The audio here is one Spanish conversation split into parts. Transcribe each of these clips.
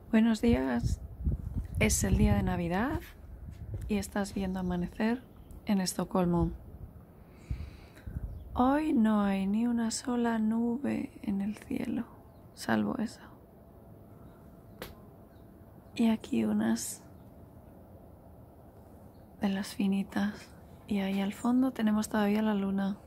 Buenos días, es el día de Navidad y estás viendo amanecer en Estocolmo. Hoy no hay ni una sola nube en el cielo, salvo eso. Y aquí unas de las finitas. Y ahí al fondo tenemos todavía la luna.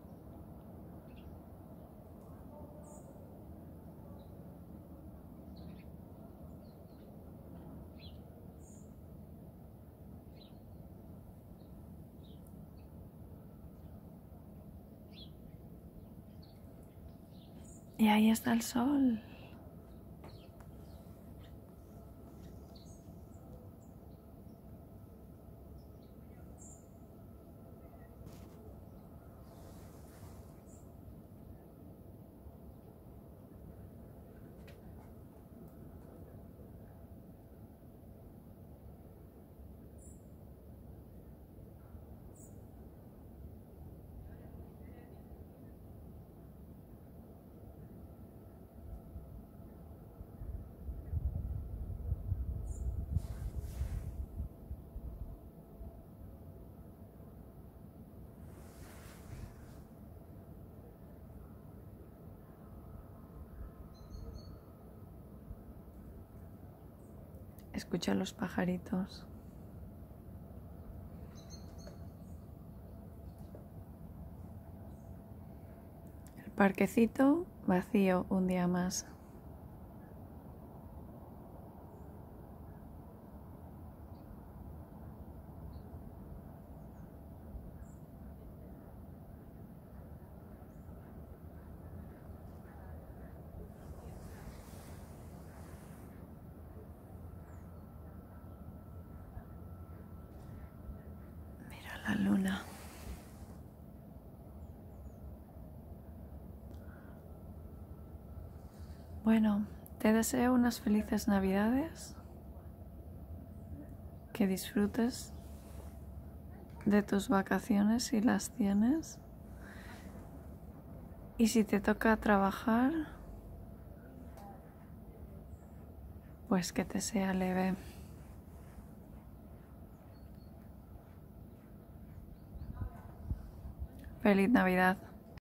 Y ahí está el sol. Escucha los pajaritos. El parquecito vacío un día más. Mira la luna. Bueno, te deseo unas felices Navidades, que disfrutes de tus vacaciones si las tienes, y si te toca trabajar, pues que te sea leve. Feliz Navidad.